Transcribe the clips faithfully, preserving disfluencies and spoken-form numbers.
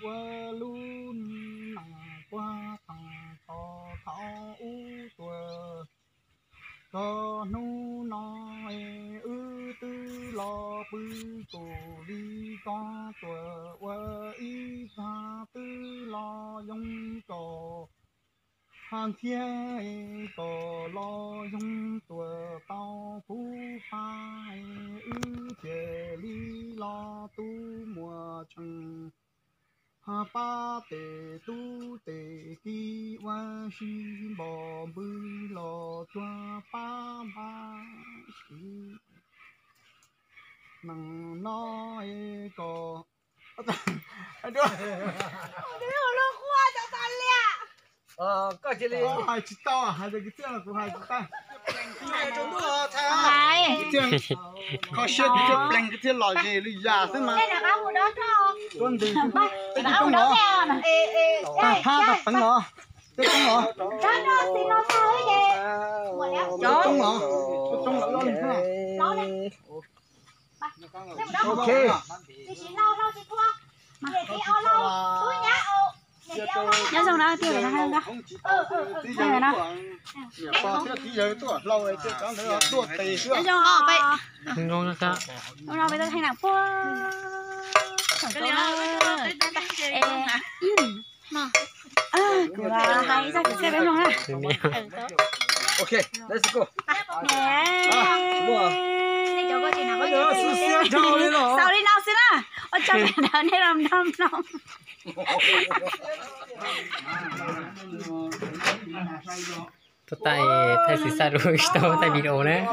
qua luôn nặng qua thằng thọ thọ u tuổi có nu nói ư tư lo bư cổ đi có tuổi qua y ta tư lo dùng cổ hàng thiên cổ lo dùng tuổi tao phú phai ư chế li lo tu mùa trăng ha ba tề tu tề ki wa shi bo bư lo choa pa ba shi nang nói có Đưa nó khoa cho ta lẹ. ờ có chỉ là hai chỉ to hai cái tiếng là của hai chỉ ta Hai. có chuyện cái tiếng blank cái tiếng lòi gì lý giả thế mà Đây là áo của đó cho. tuần đi Cái áo của đó nè. Ê ê. ta ha ta phấn nó cái trong nó Đó đó xin nó thôi kìa. cái trong nó cái trong nó lo như thế nào Nó này. ok Chị chỉ lau lau chị thua. Mà chị áo lau. Tôi nhá ô. nhớ xong đó tiêu là hai đó Ừ ừ ừ. tí giờ nó qua tí giờ tôi lâu rồi tôi cảm thấy nó tuột tì chưa nhớ xong đó vậy ngon lắm đó hôm nào bây giờ thay nào qua cái này mà à cửa hay ra cái xe bên rồi ok let's go nè đi chỗ có chị nào có gì sao sao đi nào xin à ở trong này đã nên làm năm năm tôi tay thay xì xa rồi tôi tay video đấy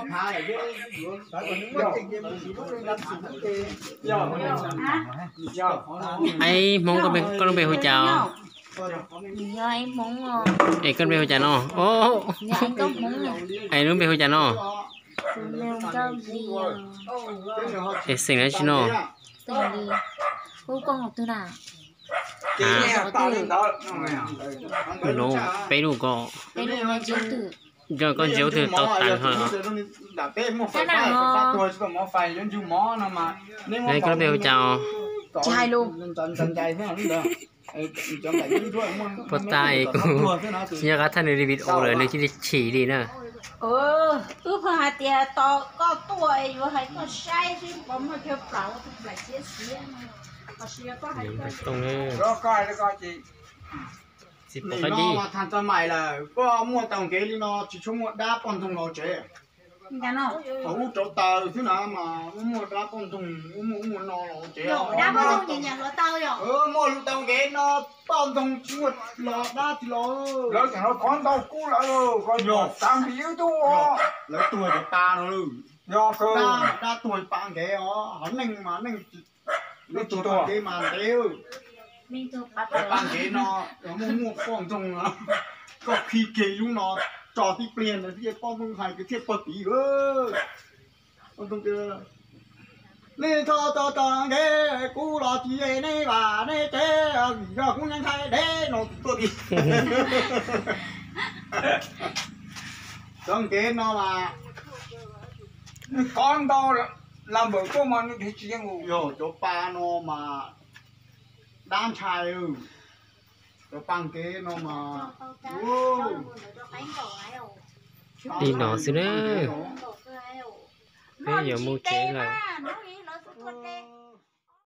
ấy muốn con bé con bé hồi chào giờ em muốn ấy con bé hồi chào nó ô nhà anh có muốn ấy nó bé hồi chào nó làm cơm gì ấy xin nói chứ nó từ đi cô con học từ nào à nó bé đủ có cái đồ này chiếu từ cho con chiếu từ tao tặng hơn này con bé hồi chào trai luôn bắt tay cũng nhà các thằng đi video rồi này chỉ chỉ đi nữa Ừ, cứ phải tiền to có tuổi rồi hay có sai chứ có mà kêu bảo thì phải chia sẻ mà. Có sẻ có hay có. tông nữa đó coi đó coi chị chỉ này có nó đi mà thằng cho mày là có mua tàu kế đi nó chỉ chung một đá con thùng nó chế Nhà nó. ấu chỗ tờ thứ nào mà mua đá con thùng mua mua nó nó chế Rồi, đã bao lâu nhìn nhận nó tao rồi. ừ mua lúc tàu kế nó con thùng một lọ đá thì lọ lớn thì nó con tao cú lại rồi con nhỏ tăng bị yếu tố lấy tuổi của ta nó luôn nhỏ cơ đa đa tuổi bạn kế ó hắn nành mà nành nó tuổi bạn kế mà đeo Mình từ bắt cái bạn kế nó nó mua mua con thùng nó có khi kế lúc nó trò thì tiền là cái con thùng hay cái thiết bật tí ơi con thùng kia nên cho cho cho cái cú lọ chỉ này và này thế giờ cũng nhanh thay để nó tôi đi con kế nó mà con tao làm vợ cô mà nó thì chỉ ngủ yo chỗ ba nó mà đam trai ừ chỗ bằng kế nó mà đi nó xíu nữa bây giờ mua chế là Nó nghĩ nó